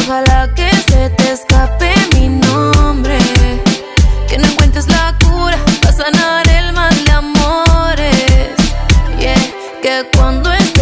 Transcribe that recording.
ojalá que se te escape mi nombre, que no encuentres la cura para sanar el mal de amores. Yeah, que cuando estés